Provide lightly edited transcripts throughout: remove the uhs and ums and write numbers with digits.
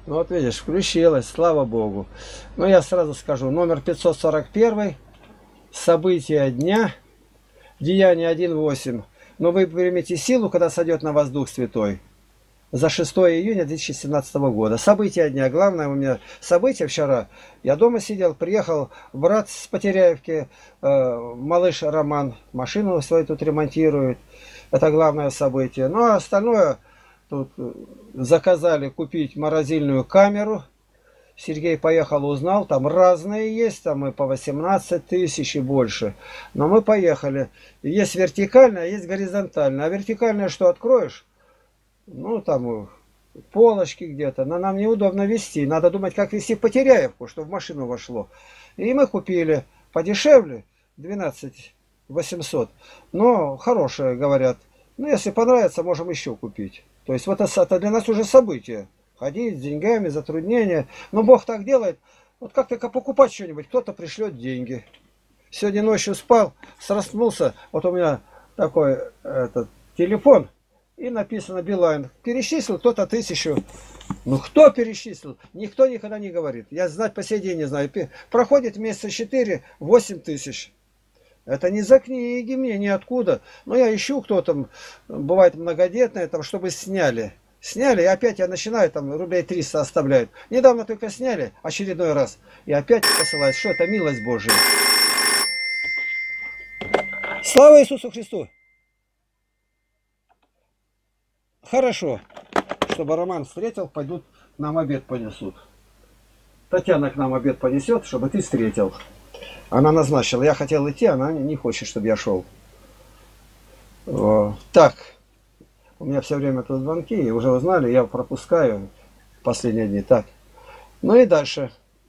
Ну вот видишь, включилась, слава Богу. Но я сразу скажу, номер 541, события дня, Деяние 1.8. Но вы примете силу, когда сойдет на вас Дух Святой. За 6 июня 2017 года. События дня. Главное у меня событие вчера. Я дома сидел, приехал брат с Потеряевки, малыш Роман. Машину свою тут ремонтирует. Это главное событие. Ну а остальное тут заказали купить морозильную камеру. Сергей поехал, узнал, там разные есть, там и по 18 тысяч и больше. Но мы поехали. Есть вертикальная, есть горизонтальная. А вертикальная, что откроешь, ну там полочки где-то, но нам неудобно вести. Надо думать, как вести Потеряевку, чтобы в машину вошло. И мы купили подешевле, 12 800. Но хорошие, говорят. Ну, если понравится, можем еще купить. То есть вот это для нас уже событие. Ходить с деньгами, затруднения. Но Бог так делает. Вот как только покупать что-нибудь, кто-то пришлет деньги. Сегодня ночью спал, срастнулся. Вот у меня такой телефон. И написано Билайн. Перечислил кто-то 1000. Ну кто перечислил? Никто никогда не говорит. Я знать по сей день не знаю. Проходит месяца 4, 8 тысяч. Это не за книги мне, ниоткуда. Но я ищу, кто там, бывает многодетные, там, чтобы сняли. Сняли, и опять я начинаю, там, рублей 300 оставляют. Недавно только сняли, очередной раз. И опять посылают. Что это? Милость Божия. Слава Иисусу Христу! Хорошо. Чтобы Роман встретил, пойдут, нам обед понесут. Татьяна к нам обед понесет, чтобы ты встретил. Она назначила. Я хотел идти, она не хочет, чтобы я шел. Так. У меня все время тут звонки, и уже узнали, я пропускаю последние дни. Так. Ну и дальше.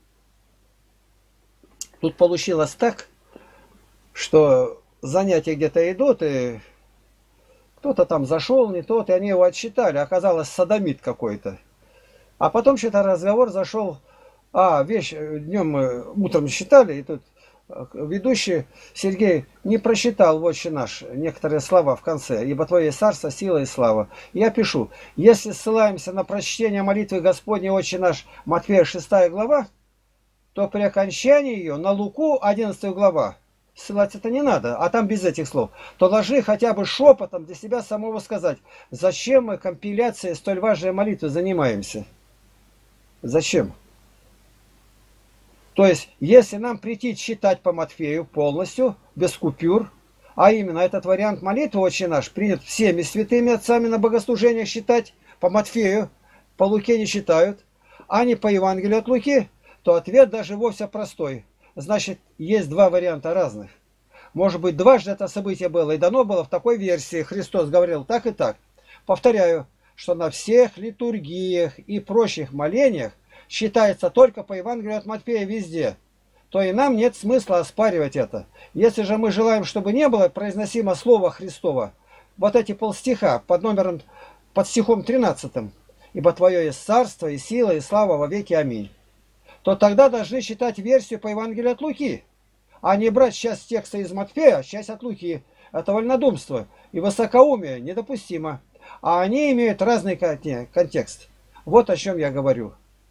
Тут получилось так, что занятия где-то идут, и кто-то там зашел, не тот, и они его отсчитали. Оказалось, садомит какой-то. А потом что-то разговор зашел. Днем мы утром считали, и тут ведущий Сергей не просчитал «Отче наш» некоторые слова в конце. «Ибо Твое царство, сила и слава». Я пишу, если ссылаемся на прочтение молитвы Господней «Отче наш» Матфея 6 глава, то при окончании ее на Луку 11 глава, ссылать это не надо, а там без этих слов, то ложи хотя бы шепотом для себя самого сказать, зачем мы компиляцией столь важной молитвы занимаемся? Зачем? То есть, если нам прийти читать по Матфею полностью, без купюр, а именно этот вариант молитвы «Отче наш» принят всеми святыми отцами на богослужениях читать по Матфею, по Луке не читают, а не по Евангелию от Луки, то ответ даже вовсе простой. Значит, есть два варианта разных. Может быть, дважды это событие было, и дано было в такой версии. Христос говорил так и так. Повторяю, что на всех литургиях и прочих молениях считается только по Евангелию от Матфея везде, то и нам нет смысла оспаривать это. Если же мы желаем, чтобы не было произносимо слово Христово, вот эти полстиха под стихом 13, «Ибо Твое есть царство, и сила, и слава во веки. Аминь», то тогда должны читать версию по Евангелию от Луки, а не брать часть текста из Матфея, часть от Луки. Это вольнодумство и высокоумие недопустимо. А они имеют разный контекст. Вот о чем я говорю.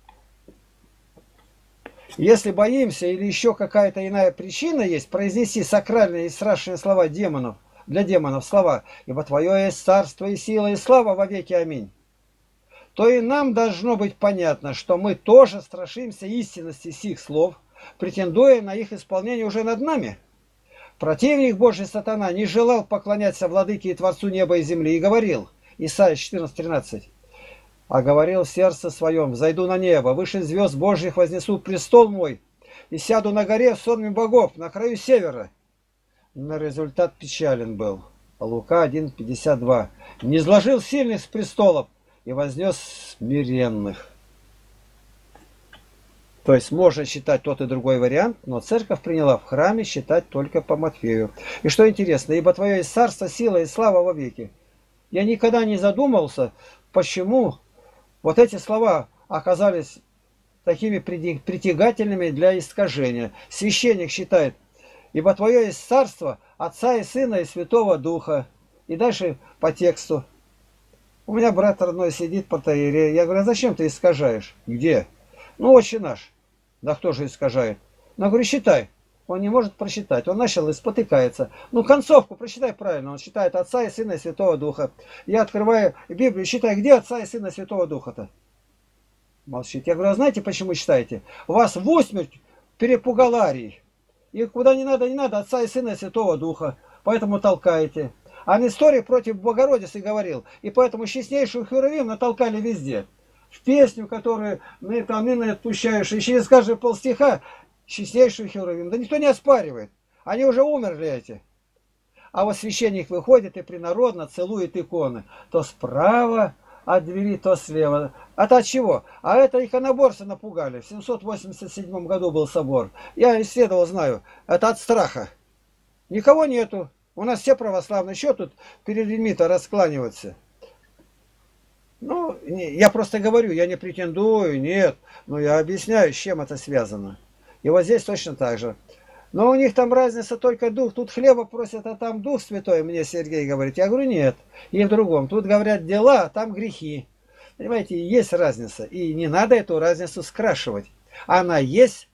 Если боимся или еще какая-то иная причина есть, произнеси сакральные и страшные слова демонов, для демонов слова «Ибо Твое есть царство и сила и слава во веки. Аминь», то и нам должно быть понятно, что мы тоже страшимся истинности сих слов, претендуя на их исполнение уже над нами. Противник Божий сатана не желал поклоняться владыке и Творцу неба и земли и говорил, Исайя 14:13, «А говорил в сердце своем, зайду на небо, выше звезд Божьих вознесу престол мой, и сяду на горе в сонме богов, на краю севера». Но результат печален был. Лука 1:52. «Не изложил сильных с престолов и вознес смиренных». То есть можно читать тот и другой вариант, но церковь приняла в храме читать только по Матфею. И что интересно, «Ибо Твое есть царство, сила и слава во веки». Я никогда не задумывался, почему вот эти слова оказались такими притягательными для искажения. Священник считает, «Ибо Твое есть царство Отца и Сына и Святого Духа». И дальше по тексту. У меня брат родной сидит, протоиерей. Я говорю, а зачем ты искажаешь? Где? Ну, Отче наш. Да кто же искажает? Ну, я говорю, считай. Он не может просчитать. Он начал и спотыкается. Ну, концовку прочитай правильно. Он считает Отца и Сына и Святого Духа. Я открываю Библию, считай, где Отца и Сына и Святого Духа-то? Молчит. Я говорю, а знаете, почему считаете? У вас в усмерть перепугаларий. И куда не надо Отца и Сына и Святого Духа. Поэтому толкаете. А Несторий против Богородицы говорил. И поэтому честнейшую Херувим натолкали везде. В песню, которую ныне отпущаешь, и через каждый полстиха честнейшую Херувим. Да никто не оспаривает. Они уже умерли эти. А вот священник выходит и принародно целует иконы. То справа от двери, то слева. Это от чего? А это иконоборцы напугали. В 787 году был собор. Я исследовал, знаю. Это от страха. Никого нету. У нас все православные. Что тут перед людьми-то раскланиваться? Ну, я просто говорю, я не претендую, нет. Но я объясняю, с чем это связано. И вот здесь точно так же. Но у них там разница только дух. Тут хлеба просят, а там дух святой, мне Сергей говорит. Я говорю, нет. И в другом. Тут говорят дела, а там грехи. Понимаете, есть разница. И не надо эту разницу скрашивать. Она есть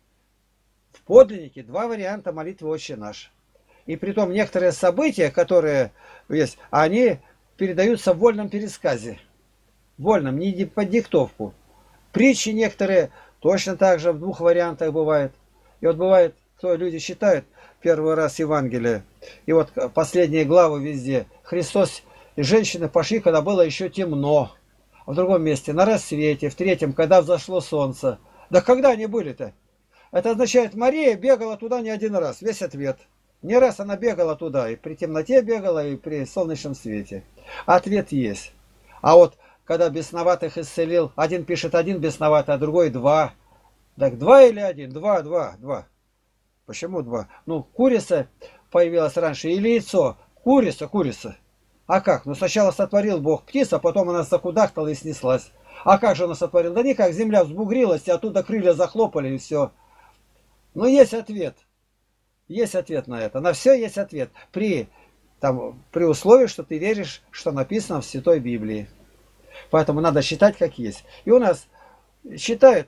в подлиннике. Два варианта молитвы «Отче наш». И притом некоторые события, которые есть, они передаются в вольном пересказе. Вольном, не под диктовку. Притчи некоторые точно так же в двух вариантах бывают. И вот бывает, кто люди читают первый раз Евангелие, и вот последние главы везде. Христос и женщины пошли, когда было еще темно. В другом месте, на рассвете. В третьем, когда взошло солнце. Да когда они были-то? Это означает, Мария бегала туда не один раз. Весь ответ. Не раз она бегала туда. И при темноте бегала, и при солнечном свете. Ответ есть. А вот когда бесноватых исцелил, один пишет один бесноватый, а другой два. Так два или один? Два. Почему два? Ну, курица появилась раньше или яйцо? Курица. А как? Ну, сначала сотворил Бог птиц, а потом она закудахтала и снеслась. А как же она сотворила? Да никак, земля взбугрилась, и оттуда крылья захлопали, и все. Но есть ответ. Есть ответ на это. На все есть ответ. При условии, что ты веришь, что написано в Святой Библии. Поэтому надо считать, как есть. И у нас считают,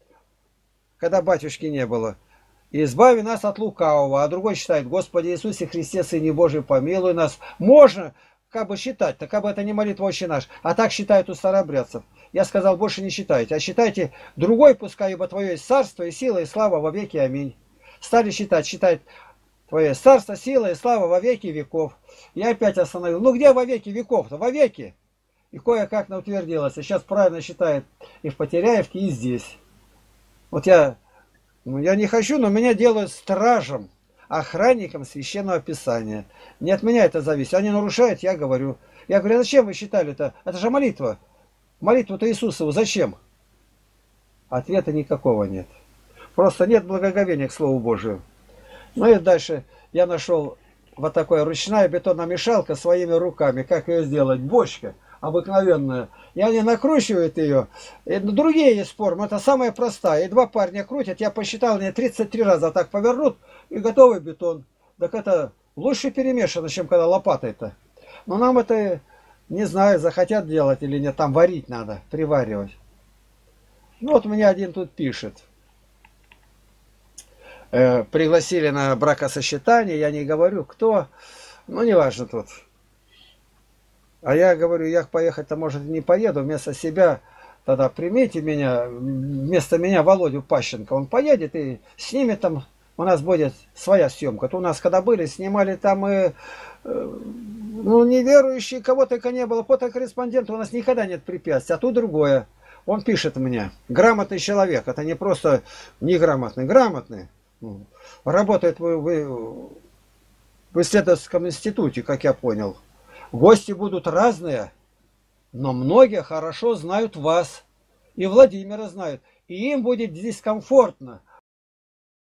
когда батюшки не было, избави нас от лукавого, а другой считает, Господи Иисусе Христе, Сыне Божий, помилуй нас. Можно как бы считать, так как бы это не молитва «Отче наш», а так считают у старообрядцев. Я сказал, больше не считайте, а считайте другой, пускай, ибо Твое есть царство и сила и слава во веки. Аминь. Стали считать Твое есть царство, сила и слава во веки веков. Я опять остановил. Ну где во веки веков-то? Во веки. И кое-как утвердилось. И сейчас правильно считает и в Потеряевке, и здесь. Вот я не хочу, но меня делают стражем, охранником Священного Писания. Не от меня это зависит. Они нарушают, я говорю. Я говорю, а зачем вы считали-то? Это же молитва. Молитву-то Иисусову зачем? Ответа никакого нет. Просто нет благоговения к Слову Божию. Ну и дальше я нашел вот такая ручная бетономешалка своими руками. Как ее сделать? Бочка обыкновенная. И они накручивают ее. И другие есть формы. Это самая простая. И два парня крутят. Я посчитал, мне 33 раза так повернут. И готовый бетон. Так это лучше перемешано, чем когда лопатой-то. Но нам это, не знаю, захотят делать или нет. Там варить надо, приваривать. Ну вот мне один тут пишет. Пригласили на бракосочетание. Я не говорю, кто. Ну, неважно тут. А я говорю, я поехать-то, может, не поеду. Вместо себя тогда примите меня, вместо меня Володю Пащенко. Он поедет и снимет там, у нас будет своя съемка. То у нас, когда были, снимали там и неверующие, кого только не было. Фотокорреспондент, у нас никогда нет препятствий. А тут другое. Он пишет мне, грамотный человек. Это не просто неграмотный, грамотный. Работает в исследовательском институте, как я понял. Гости будут разные, но многие хорошо знают вас. И Владимира знают. И им будет здесь комфортно.